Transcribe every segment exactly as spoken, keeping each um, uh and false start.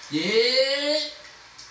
예.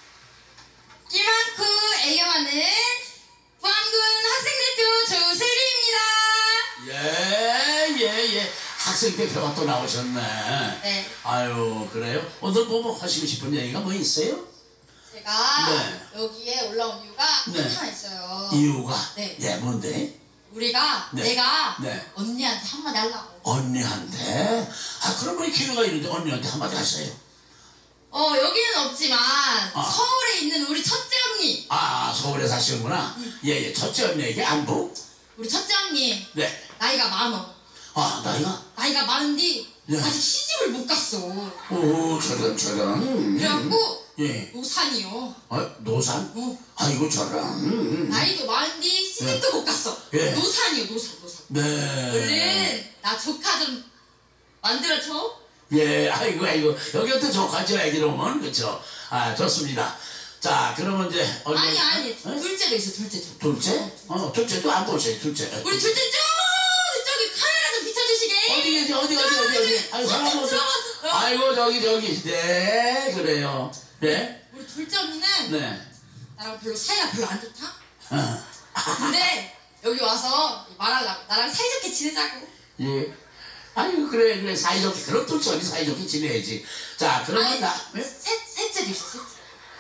길 많고 애교 많은 보안군 학생대표 조슬리입니다. 예, 예, 예. 학생 대표가 또 나오셨네. 네. 아유, 그래요? 오늘 뭐 하시고 싶은 얘기가 뭐 있어요? 제가 네. 여기에 올라온 이유가 네. 하나 있어요. 이유가? 네. 예, 뭔데? 우리가 네. 내가 네. 언니한테 한마디 하려고. 언니한테? 아, 그러면 기회가 있는데 언니한테 한마디 하세요. 어 여기는 없지만 아. 서울에 있는 우리 첫째 언니. 아, 서울에 사시는구나. 응. 예, 예. 첫째 언니에게 안부? 우리 첫째 언니 네. 나이가 많어. 아, 나이가? 나이가 많은데 네. 아직 시집을 못 갔어. 오, 저런, 저런. 그래갖고 예. 노산이요. 아, 노산? 어. 아이고, 저런. 음. 나이도 많은데 시집도 못 갔어. 예. 노산이요, 노산, 노산. 네. 얼른 나 조카 좀 만들어줘. 예, 아이고, 아이고. 여기부터 조카죠, 애기로면. 그쵸? 아, 좋습니다. 자, 그러면 이제. 언니, 아니 아니 어? 둘째도 있어, 둘째. 둘째. 둘째? 어, 둘째도 안 보세요, 둘째. 우리 둘째 저기 저기 카메라 좀 비춰주시게. 어디 계지, 어디, 어디, 어디, 어디. 아이고, 사람 좀 보세요. 들어가. 아이고, 저기, 저기. 네, 그래요. 네? 우리 둘째 언니는 네. 나랑 별로 사이가 별로 안 좋다. 어. 근데 여기 와서 말하려고 나랑 사이좋게 지내자고. 예. 아이고, 그래, 그래. 사이좋게. 그럼 둘째 언니 사이좋게 지내야지. 자, 그러면 아니, 나. 네? 셋 셋째도 있어, 셋째.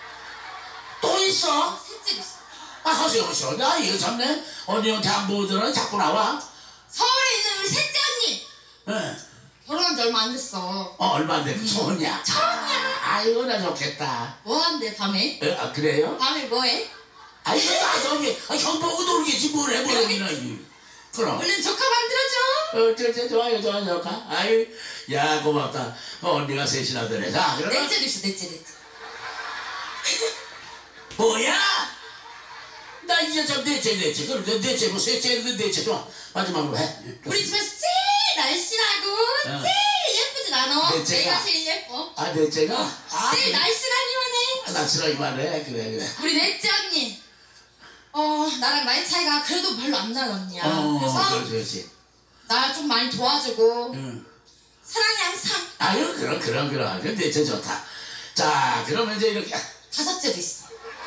또 있어? 셋째도 있어. 아, 하세요, 하세요. 나 이거 참네. 언니한테 안 보더니 자꾸 나와. 서울에 있는 우리 셋째 언니 예. 결혼한 지 얼마 안 됐어. 어, 얼마인데? 그 처음이야. 처음이야. 아이고, 나 좋겠다. 뭐 한대 밤에? 에, 아, 그래요? 밤에 뭐해? 아이고, 나 저기, 아, 형 보고 놀겠지, 뭘 해버리나, 이. 그럼. 얼른 조카 만들어줘. 어, 저, 저, 좋아요, 좋아요, 좋아. 아유, 야, 고맙다. 어, 언니가 셋이나 되네. 자, 그러면. 넷째도 있어, 넷째, 넷째. 뭐야? 나 이제 저 넷째, 넷째. 그럼 내 넷째, 뭐, 셋째, 넷째, 좋아. 마지막으로 해. 우리 집에서 제일 날씬하고 어. 제일 예쁘진 않아. 넷째가? 내가 제일 예뻐. 아, 넷째가? 아, 제일 날씬하기만 해. 아, 나치라기만 해. 그래, 그래. 우리 넷째 언니. 어, 나랑 나이 차이가 그래도 별로 안 나는 언니야. 어, 그래서 그렇지, 그렇지. 나 좀 많이 도와주고 응. 사랑해 항상. 아유, 그럼, 그럼, 그럼. 근데 넷째 좋다. 자, 그러면 이제 이렇게. 다섯째도 있어.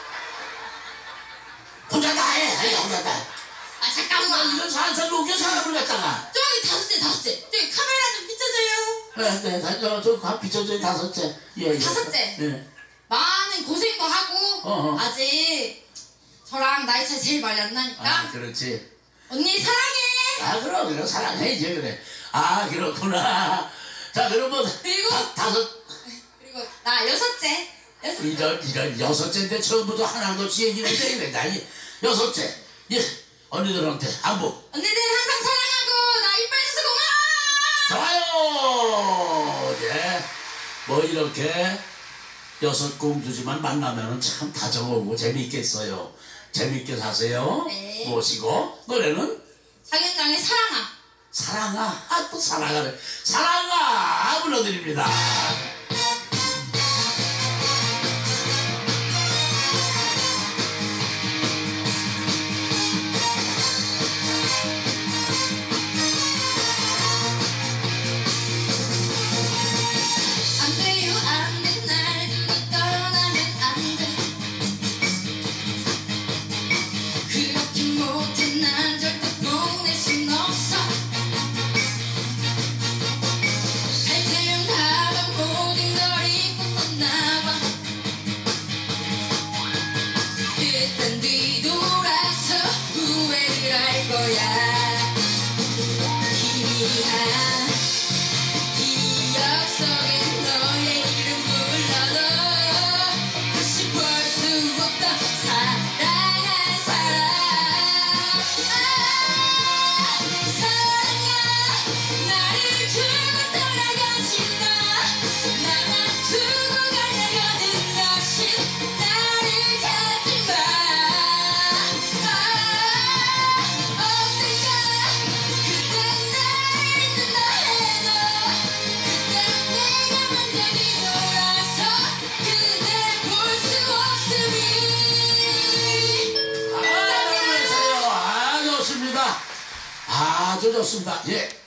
혼자 다 해. 아니, 혼자 다 해. 아 아, 잠깐만. 이거 살살 녹여 사람을 갖다가. 저기 다섯째, 다섯째. 저기 카메라 좀 비춰줘요. 네, 네, 다, 저, 저, 가, 비춰줘요, 다섯째. 예, 예. 다섯째. 예. 많은 고생도 하고 어허. 아직 저랑 나이 차이 제일 많이 안 나니까 아, 그렇지. 언니 사랑해. 아, 그럼, 그럼, 사랑해, 이제, 그래. 아, 그렇구나. 자, 그러면. 그리고- 다, 다섯. 그리고 나 여섯째. 여섯째. 이런, 이런, 여섯째인데 처음부터 하나같이 얘기를 해야 된다. 이 여섯째. 예, 언니들한테 안부. 언니들 항상 사랑하고 나 이뻐해줘서 고마워. 좋아요! 예. 뭐, 이렇게 여섯 공주지만 만나면은 참 다정하고 재미있겠어요. 재미있게 사세요. 네. 모시고, 노래는 장현장의 사랑아. 사랑아. 아, 또 사랑아를. 사랑아! 불러드립니다. 안 돼요 안 돼 날 두고 떠나면 안 돼. 그렇게 못해 난 절대 보낼 순 없어. 갈 테면 가방 모든 걸 잊고 떠나봐. 그땐 뒤돌아서 후회를 할 거야. 희미한 기억 속에 너의 이름 불러도 다시 볼 수 없던 사랑한 사람. 아, 사랑아 나를 두고 떠나가지 마. 나만 두고 가려거든 다시 나를 찾지 마. 아, 언젠가 그땐 나를 잊는다 해도 그땐 내가 완전히 돌아서 그댈 볼 수 없으니. 아, 너무 잘해요. 아, 좋습니다. 아주 좋습니다. 예.